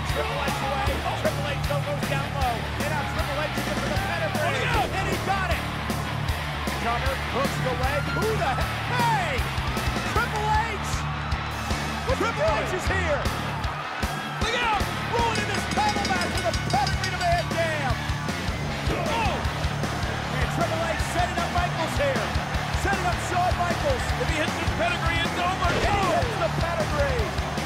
Triple H away. Triple H though goes down low. And now Triple H is for the pedigree. And he got it. Cover, hooks the leg. Who the heck? Hey! Triple H! Triple H is here. Look out! Ruining this title match with a pedigree to Van Dam. Oh! And Triple H setting up Michaels here. Setting up Shawn Michaels. If he hits this pedigree, it's over. And he hits the pedigree.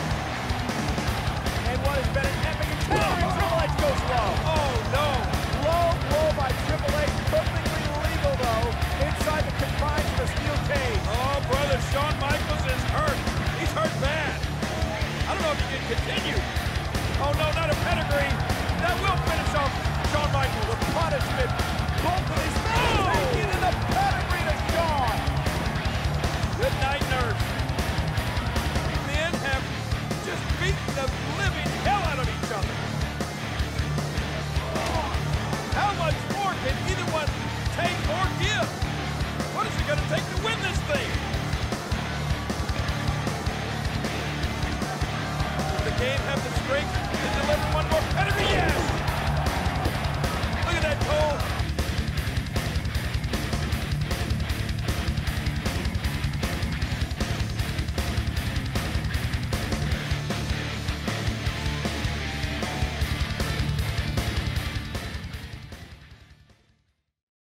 And what has been an epic encounter, and Triple H goes low. Oh, no. Low blow by Triple H. Perfectly legal, though, inside the confines of the steel cage. Oh, brother, Shawn Michaels is hurt. He's hurt bad. I don't know if he can continue. Oh, no, not a pedigree. That will finish off Shawn Michaels. The punishment. Both of these men taking in the pedigree to Shawn. Good night, nurse. These men have just beaten the living hell out of each other. How much more can either one take or give? What is it going to take to win this thing? Does the game have the strength to deliver one more